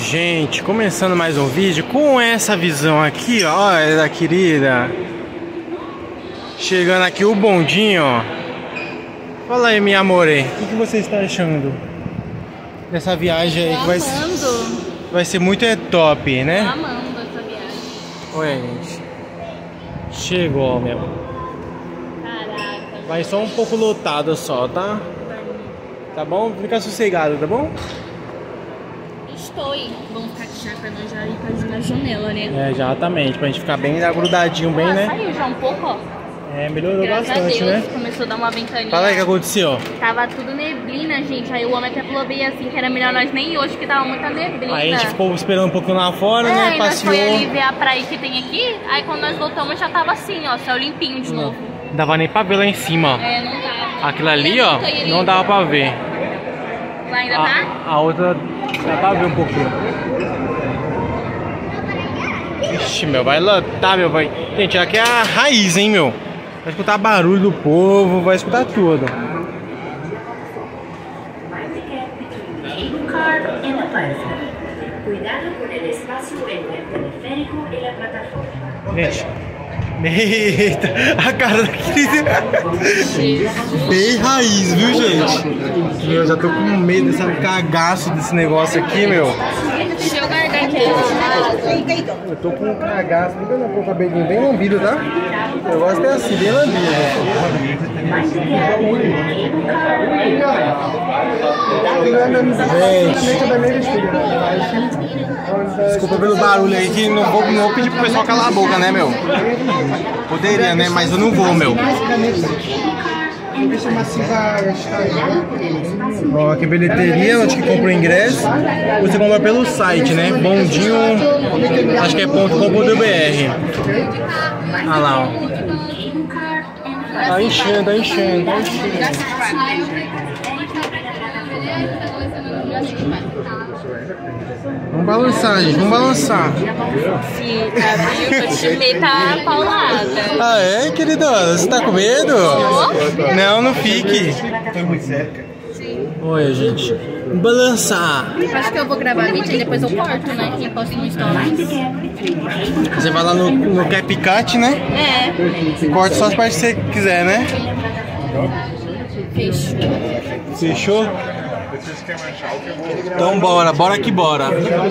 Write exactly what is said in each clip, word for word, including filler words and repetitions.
Gente, começando mais um vídeo com essa visão aqui, ó, olha da querida. Chegando aqui o bondinho, ó. Fala aí, minha amore, o que, que você está achando dessa viagem aí? Que vai ser, vai ser muito é top, né? Tô amando essa viagem. Olha, gente. Chegou, meu. Caraca. Vai só um pouco lotado só, tá? Tá bom? Fica sossegado, tá bom? Estou aí. Vamos ficar aqui já pra nós já ir pra janela, né? É, exatamente, pra gente ficar bem grudadinho, bem, ah, né? Saiu já um pouco, ó. É, melhorou Graças bastante, a Deus, né? começou a dar uma ventaninha. Fala aí o que aconteceu. Tava tudo neblina, gente. Aí o homem até falou bem assim que era melhor nós nem ir hoje, que tava muita neblina. Aí a gente ficou esperando um pouquinho lá fora, é, né? Aí Passeou. nós foi ali ver a praia que tem aqui. Aí quando nós voltamos já tava assim, ó, céu limpinho de novo. Não dava nem pra ver lá em cima, ó. É, não dava. Aquilo ali, ó, não dava pra ver. Lá ainda A, tá? a outra dá pra ver um pouquinho. Ixi, meu, vai lotar, meu, vai. Gente, aqui é a raiz, hein, meu. Vai escutar barulho do povo, vai escutar tudo. Gente, eita, a cara da querida. Bem raiz, viu, gente? Eu já tô com medo desse cagaço desse negócio aqui, meu. Deixa eu guardar aqui. Eu tô com um cagaço, fica com o cabelinho bem lambido, tá? Eu gosto é assim, bem lambido. Gente, desculpa pelo barulho aí, que não vou, não vou pedir pro pessoal calar a boca, né, meu? Poderia, né? Mas eu não vou, meu. Ó, aqui bilheteria, onde que compra o ingresso. Você compra pelo site, né? Bondinho, acho que é ponto com ponto br. Olha lá, ó. Tá enchendo, tá enchendo, tá enchendo. Vamos balançar, gente, vamos balançar. Fica, viu? O time tá paulada. Ah, é, querida? Você tá com medo? Oh. Não, não fique. Olha, gente. Vamos balançar. Acho que eu vou gravar vídeo e depois eu corto, né? E posto no stories. Você vai lá no, no CapCut, né? É. Corta só as partes que você quiser, né? Fechou. Fechou? Então bora, bora que bora.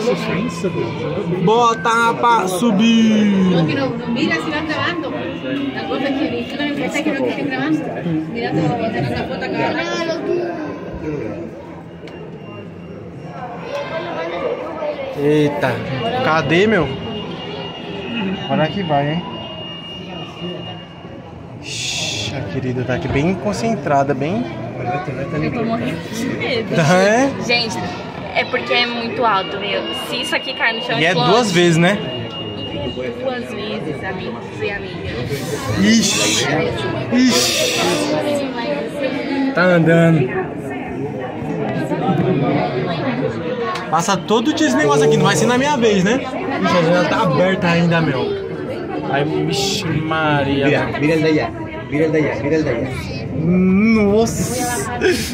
Bota pra subir. Mira si van grabando. La cosa es que tú también pensás que no estén grabando. Mira, te voy a tener una foto acá. Eita, cadê, meu? Bora que vai, hein? Ixi, a querida tá aqui bem concentrada, bem... Eu tô morrendo de medo. Tá, é? Gente, é porque é muito alto, meu. Se isso aqui cair no chão, E é explode. duas vezes, né? Duas vezes, amigos e amigas. Ixi, ixi. Tá andando. Passa todo dia esse negócio aqui, não vai ser na minha vez, né? Ixi, a janela tá aberta ainda, meu. Ai, vixe Maria. Mira, mira el de allá, mira el de allá, mira el de allá. Nossa.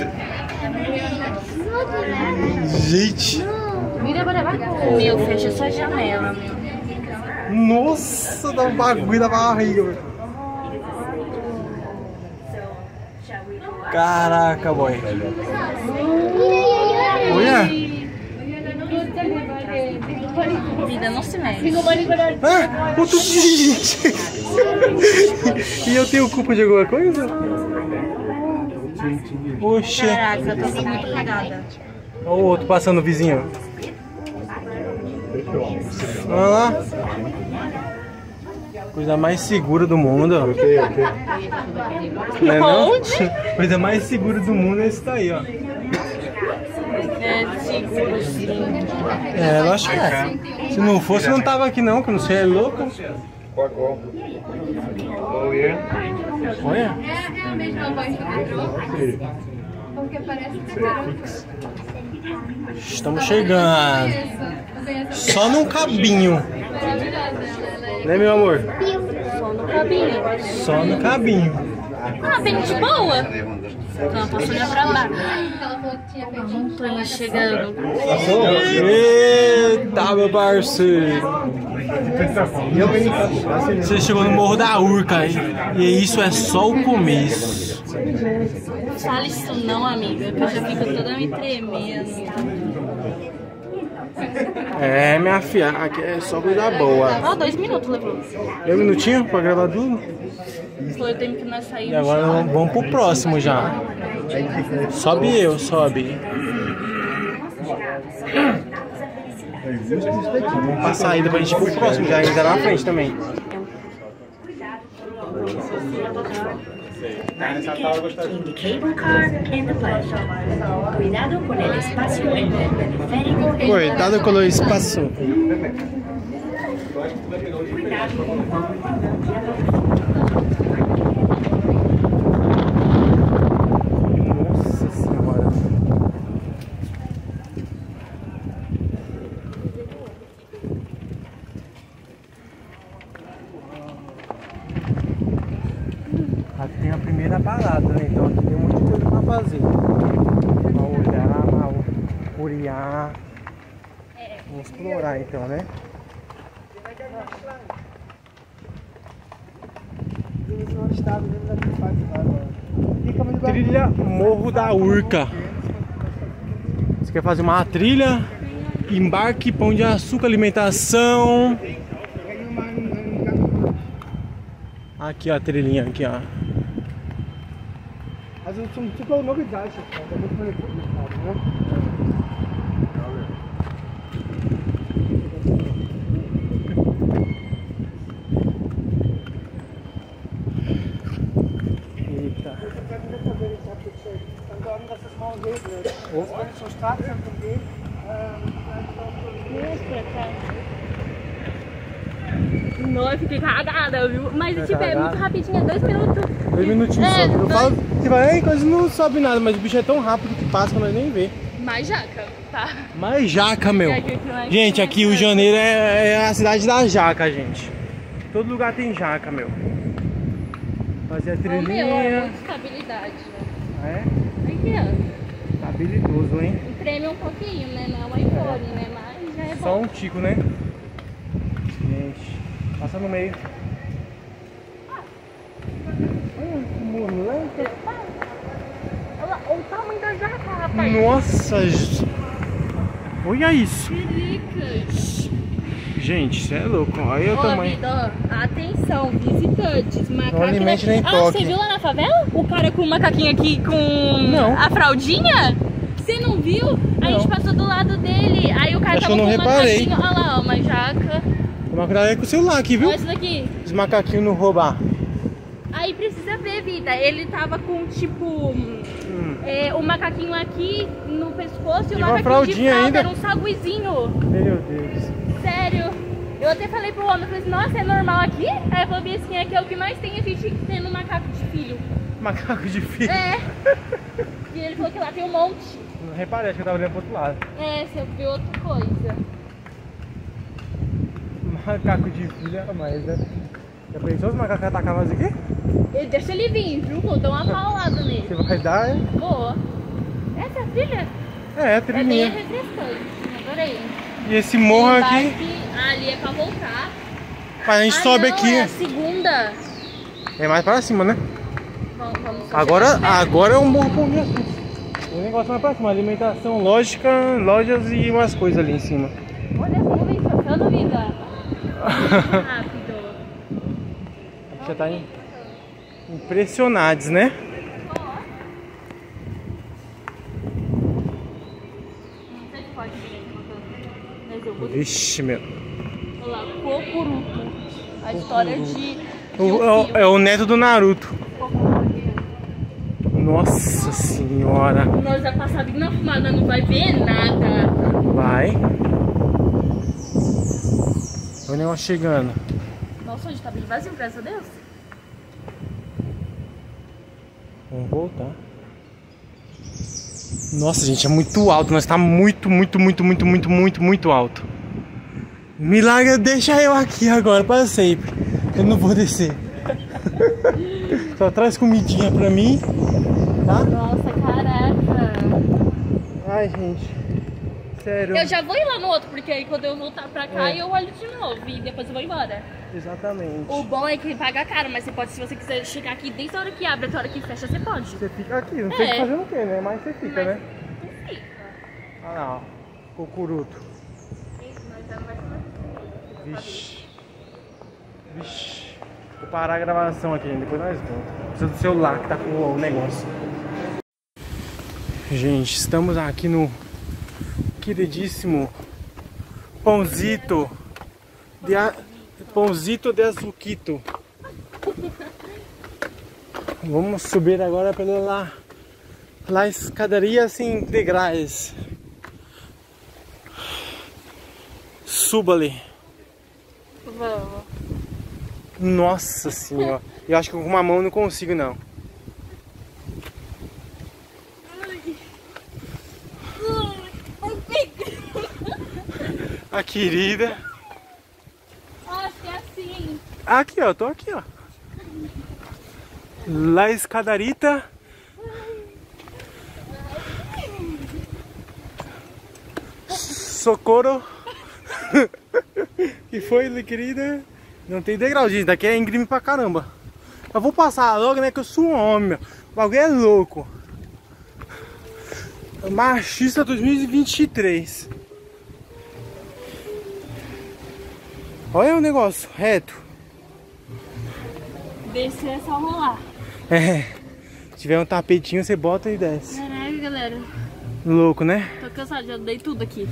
Gente. Meu, fecha sua janela, meu. Nossa, dá um bagulho da barriga, meu. Caraca, boy. Olha. Vida não se mexe. Ah, outro gente. E eu tenho culpa de alguma coisa? Oxe. Caraca, eu tô muito cagada. Olha o outro passando o vizinho. Olha lá. Coisa mais segura do mundo. Não é não? Coisa mais segura do mundo é isso daí, ó. É seguro, sim. É, eu acho que é. Se não fosse, não tava aqui não, que não sei, é louco. Olha. É a mesma voz do metrô. Porque parece que Estamos chegando. Só num cabinho. Né, meu amor? Só no cabinho. Só no cabinho. Ah, bem de boa. Não, posso olhar pra lá. A montanha chegando. Eita! Eita, meu parceiro. Você chegou no Morro da Urca e isso é só o começo. Fala isso não, amiga, que eu já fico toda me tremendo. É, minha filha, aqui é só coisa boa. Ó, dois minutos levou. Dois minutinhos pra gravar tudo? Foi o tempo que nós saímos. E agora vamos, vamos pro próximo já. Sobe eu, sobe. Vamos pra saída pra gente ir pro próximo já, ainda lá na frente também. In the cable car and the platform. Cuidado con el espacio en el periférico. Cuidado com o espaço. Nossa senhora. Aqui tem a primeira parada, né? Então aqui tem um monte de coisa pra fazer. Pra olhar, pra curiar. Vamos explorar então, né? Trilha Morro da Urca. Você quer fazer uma trilha? Embarque, pão de açúcar, alimentação. Aqui ó, a trilhinha aqui ó. Also zum Zucker noch Gesellschaft, da muss man jetzt nicht haben, ne? Eita. Kann sagen, dass das mal ein Weg wird. Wenn es zum Straßenzentrum geht, Não, eu fiquei cagada, viu? Mas tipo, é muito rapidinho, é dois minutos. Dois minutinhos É, só. Eu dois- falo, tipo, é, coisa não sobe nada, mas o bicho é tão rápido que passa que nós nem vê. Mais jaca, tá? Mas jaca, meu. É aqui que nós- Gente, aqui o Janeiro é, é a cidade da jaca, gente. Todo lugar tem jaca, meu. Fazer a Ô, meu, é trilhinha. muita estabilidade, né? É, Aqui, ó. habilidoso, hein? Um prêmio um pouquinho, né? Não é iPhone, né? Mas já é Só bom. um tico, né? Gente, passa no meio. Olha que moleque. Olha lá, o tamanho da jaca, rapaz. Nossa, j- olha isso. Caricas. Gente, você é louco. Olha o Ó, tamanho. vida, ó, atenção, visitantes, macaco. alimente nem Ah, toque. você viu lá na favela? O cara com o macaquinho aqui com Não. a fraldinha? Você não viu? A gente passou do lado dele. Aí o cara Acho tava que eu não com o reparei. macaquinho. Olha lá, ó, uma jaca. Toma cuidado com o celular aqui, viu? Olha isso daqui. Os macaquinhos não roubar. Aí precisa ver, vida. Ele tava com tipo Hum. é, o macaquinho aqui no pescoço e o E uma macaquinho de fraldinha fralda. ainda. Era um saguizinho. Meu Deus. Sério. Eu até falei pro homem, eu falei assim, nossa, é normal aqui? Aí eu falei assim, aqui é o que mais tem a gente tendo macaco de filho. Macaco de filho. É. E ele falou que lá tem um monte. Não reparei, acho que eu tava olhando pro outro lado. É, você viu outra coisa. Macaco de filho é mais, né? Já pensou os macacos atacavam nós aqui? E deixa ele vir, viu? Vou dar uma paulada nele. Você vai dar, hein? Boa. Essa é a trilha? É, É bem trilhinha. refrescante. Adorei. E esse morro Embarque, aqui, ali é pra voltar. a gente Ah, sobe não, aqui. É a segunda. É mais pra cima, né? Vamos, vamos só Agora, chegar perto. agora é um morro pão de açúcar. O negócio mais pra cima, alimentação, lógica, lojas e umas coisas ali em cima. Olha as nuvens passando, vida. Rápido. Já tá im- impressionados, né? Não sei se pode ver, mas eu vou. Vixe, meu. Olha lá, Kokuruto. A história de. O- é, o, é o neto do Naruto. Nossa senhora. Nós vai passar bem na fumada, não vai ver nada. Vai. Olha o negócio chegando. Nossa, hoje tá bem vazio, graças a Deus. Vamos voltar. Nossa, gente, é muito alto. Nós tá muito, muito, muito, muito, muito, muito, muito alto. Milagre, deixa eu aqui agora, para sempre. Eu não vou descer. Só traz comidinha pra mim, tá? Nossa, caraca. Ai, gente. Isso Sério? Eu já vou ir lá no outro, porque aí quando eu voltar pra cá, É. eu olho de novo e depois eu vou embora. Exatamente. O bom é que paga caro, mas você pode, se você quiser chegar aqui desde a hora que abre até a hora que fecha, você pode. Você fica aqui, não sei É. fazendo o que, né? Mas você fica, Mas né? você fica. Olha lá, ó. Cocuruto. Isso, mas já não vai ser. Vixe. Vixe. Vou parar a gravação aqui, depois nós vamos. Precisa do celular que tá com o negócio. Gente, estamos aqui no queridíssimo Pãozito de, a... Pãozito de Azuquito. Vamos subir agora pela lá, lá escadaria sem degraus. Suba ali. Vamos. Nossa senhora, eu acho que com uma mão eu não consigo não. A querida. Acho que é assim. Aqui ó, tô aqui ó. La escadarita. Socorro. Que foi, querida? Não tem degrau, gente. Daqui é íngreme pra caramba. Eu vou passar logo, né? Que eu sou um homem. O bagulho é louco. Machista dois mil e vinte e três. Olha o negócio, reto. Descer é só rolar. É. Se tiver um tapetinho, você bota e desce. Caraca, galera. Louco, né? Tô cansado, já dei tudo aqui.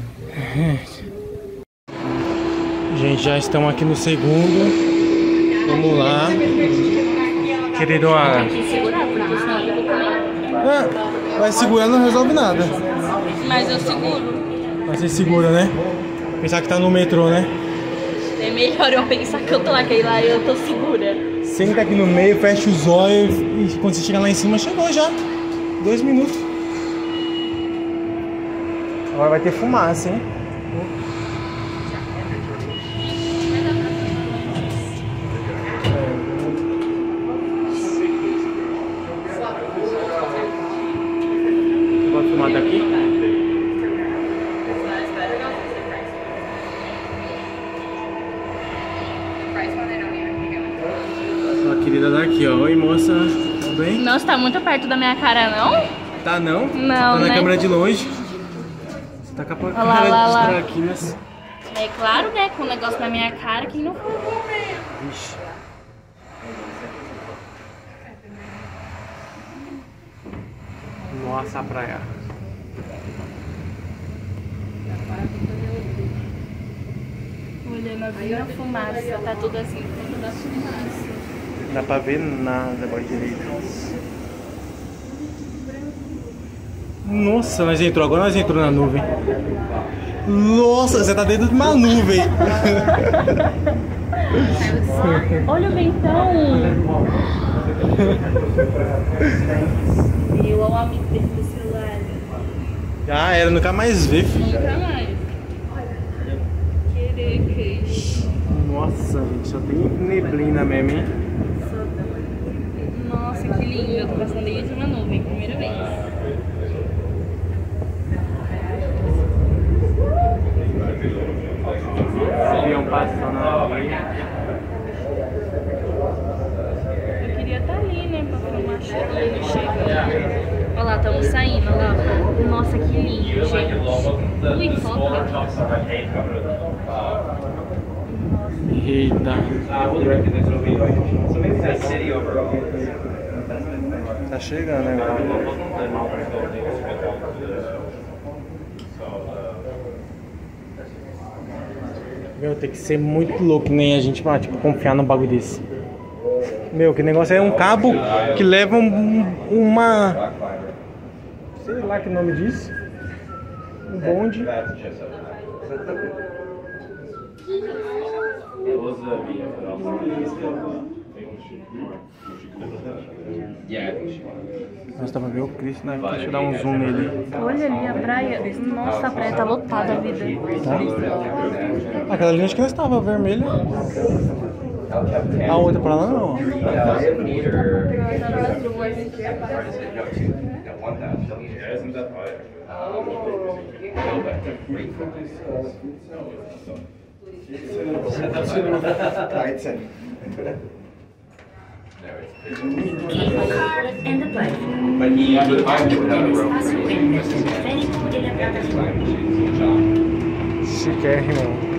Gente, já estamos aqui no segundo. Vamos lá. Querido, a... Tem que segurar, porque senão eu vou comer. Ah, vai segurando, não resolve nada. Mas eu seguro. Mas você segura, né? Pensar que tá no metrô, né? É melhor eu pensar que eu tô lá, que aí lá eu tô segura. Senta aqui no meio, fecha os olhos e quando você chegar lá em cima, chegou já. Dois minutos. Agora vai ter fumaça, hein? Pode filmar daqui? A querida daqui, ó. Oi, moça. Tudo bem? Nossa, tá muito perto da minha cara, não? Tá não? Não, tá na né? câmera de longe. Você tá com a Olha lá, cara lá, de lá. traquinas. É claro, né? Com o negócio na minha cara, quem não for ver. Vixe. Nossa, a praia. Olhando a fumaça, tá tudo assim, tudo da fumaça. Não dá pra ver nada agora direito. Nossa, nós entrou, agora nós entrou na nuvem. Nossa, você tá dentro de uma nuvem. Olha o ventão. Eu amo a amigo dele do celular. Já era, nunca mais vê, filho. Nunca mais. Querecas. Nossa, gente, só tem neblina mesmo, hein? Nossa, que lindo. Eu tô passando aí de uma nuvem, primeira vez. Avião passando ali. Eu queria estar ali, né, pra filmar ele chegando. Olha lá, estamos saindo, olha lá. Nossa, que lindo, gente. Ui, foca. Eita. Tá chegando agora. Meu, tem que ser muito louco, nem a gente pra tipo, confiar num bagulho desse. Meu, que negócio é um cabo que leva um, uma... sei lá que nome disso. Um bonde. Nossa, dá pra ver o Cristo, né? Deixa eu dar um zoom nele. Olha ali a praia. Nossa, a praia tá lotada, a vida. Tá? Aquela ali acho que não estava vermelha. A outra pra lá não. Cable car and the platform. Espacio en el teleférico de la plataforma. Chiquérrimo.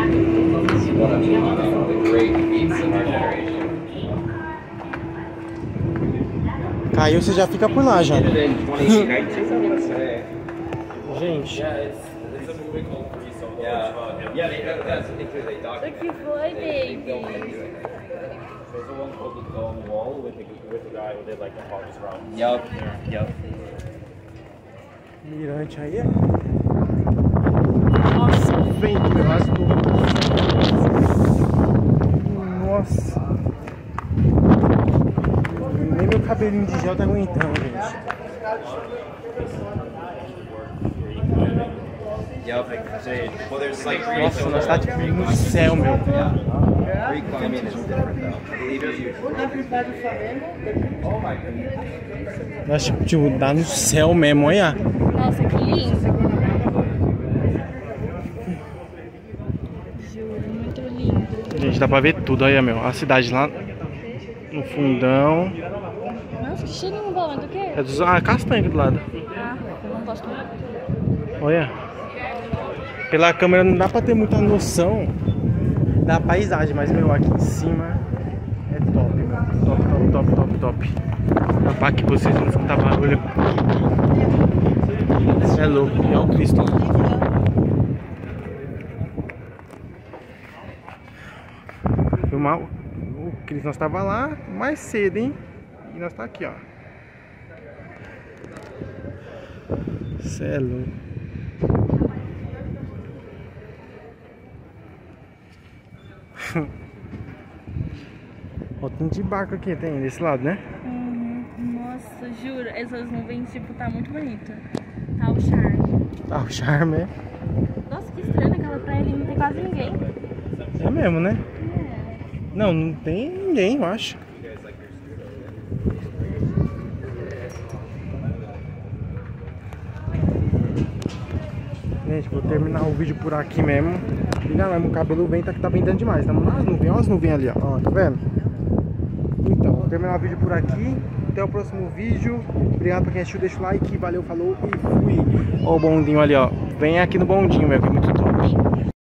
Caiu, você já fica por lá já. Gente. O que foi, baby? Yup, yup. Mirante aí. Nossa, vento, meu rasgo. Nossa. Nem meu cabelinho de gel tá aguentando, gente. Yup, well, there's like Nossa, nós tá tipo no céu, meu. free climbing is different though. I believe you. Nós tipo, tipo, dá no céu mesmo, olha. Nossa, que lindo. Juro, muito lindo. Gente, dá pra ver tudo, olha, meu. A cidade lá no fundão. Nossa, que cheirinho bom, é do quê? É dos ah, castanha aqui do lado. Ah, eu não gosto muito. Olha. Pela câmera não dá pra ter muita noção da paisagem, mas, meu, aqui em cima é top, meu. Top, top, top, top, top. Dá pra que vocês não escutar barulho. É louco, é o Cristo. Filmar o Cristo, nós tava lá mais cedo, hein? E nós tá aqui, ó. Cê é louco. Ó, tem de barco aqui, tem desse lado, né? Uhum. Nossa, juro, essas nuvens, tipo, tá muito bonito. Tá o charme. Tá o charme, é? Nossa, que estranho, aquela praia ali não tem quase ninguém. É mesmo, né? É. Não, não tem ninguém, eu acho. Gente, vou terminar o vídeo por aqui mesmo. E não, o cabelo vem, tá que tá ventando demais. Estamos nas nuvens, olha as nuvens ali, ó. Ó, tá vendo? Então, vou terminar o vídeo por aqui. Até o próximo vídeo. Obrigado pra quem assistiu, deixa o like, valeu, falou e fui. Ó o bondinho ali, ó. Vem aqui no bondinho, meu, que é muito top.